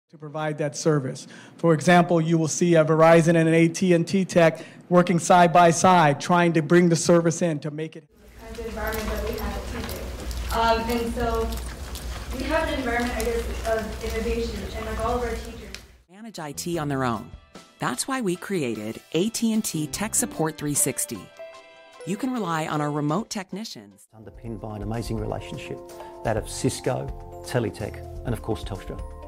to provide that service. For example, you will see a Verizon and an AT&T tech working side by side, trying to bring the service in to make it. The kind of environment that we have at TJ. And so we have an environment, I guess, of innovation, and like all of our teachers manage IT on their own. That's why we created AT&T Tech Support 360. You can rely on our remote technicians. Underpinned by an amazing relationship, that of Cisco, Teletech, and of course Telstra.